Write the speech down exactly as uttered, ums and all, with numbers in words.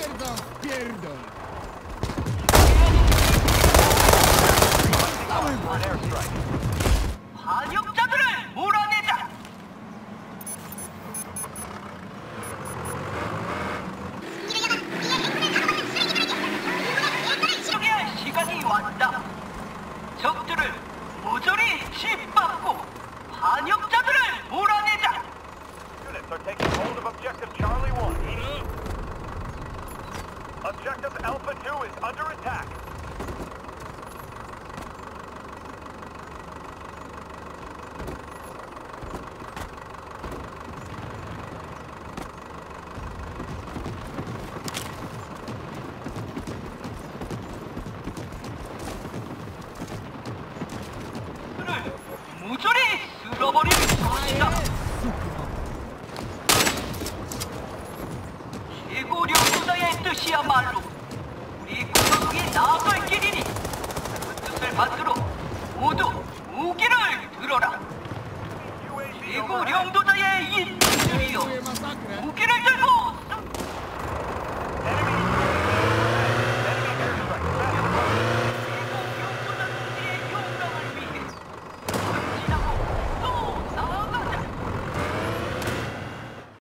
Pierdo, pierdo. On airstrike. 반역자들을 몰아내자. 소개할 시간이 왔다. 적들을 모조리 짓밟고 반역자들을 몰아내자. Units are taking hold of objective Charlie one. Objective Alpha two is under attack. 모조리 쓸어버릴 것이다. 최고領土자의 뜻이야말로 우리 국가국이 나아갈 길이니 그 뜻을 받들어 모두 무기를 들어라. 최고領土자의 인들이여 무기를 들고